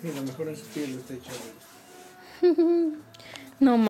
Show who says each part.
Speaker 1: Y lo mejor en su piel está hecho.
Speaker 2: No